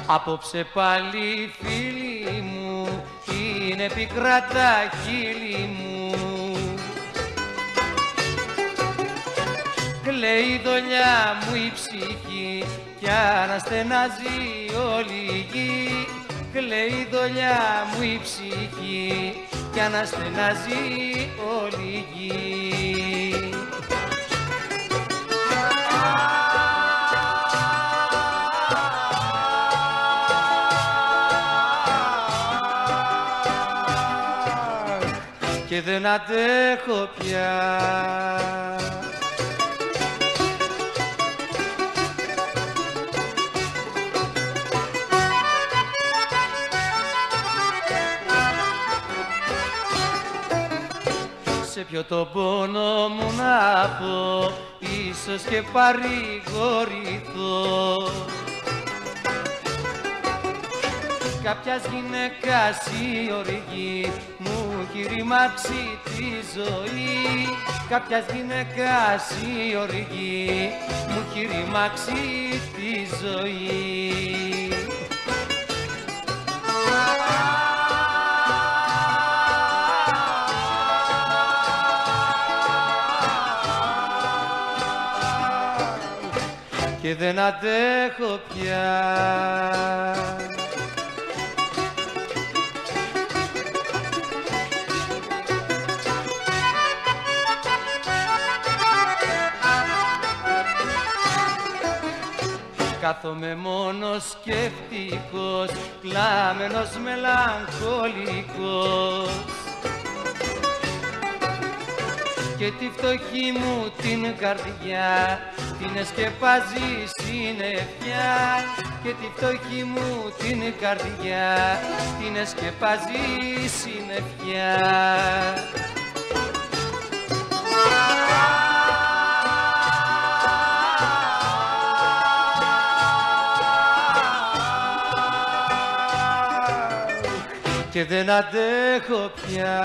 Απόψε πάλι φίλοι μου, είναι πικρά τα χείλη μου. Κλαίει η δολιά μου η ψυχή κι αναστενάζει όλη η γη. Κλαίει η δολιά μου η ψυχή κι αναστενάζει όλη η γη. Και δεν αντέχω πια. Σε ποιο τον πόνο μου να πω, ίσως και παρηγορηθώ. Κάποιας γυναίκας η οργή μου έχει ρημάξει τη ζωή. Κάποιας γυναίκας η οργή μου έχει ρημάξει τη ζωή. Και δεν αντέχω πια. Κάθομαι μόνος σκεφτικός, κλάμενος μελαγχολικός. Και τη φτωχή μου την καρδιά την εσκεπάζει συννεφιά. Και τη φτωχή μου την καρδιά την εσκεπάζει συννεφιά. Και δεν αντέχω πια.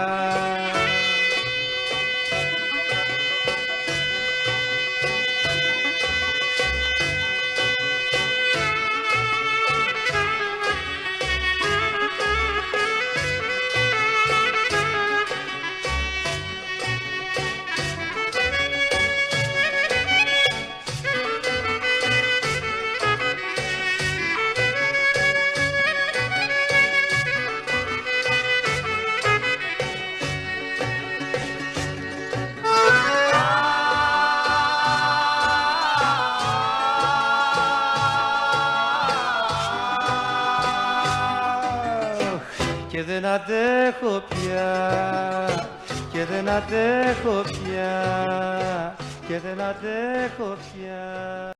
Και δεν αντέχω πια, και δεν αντέχω πια, και δεν αντέχω πια.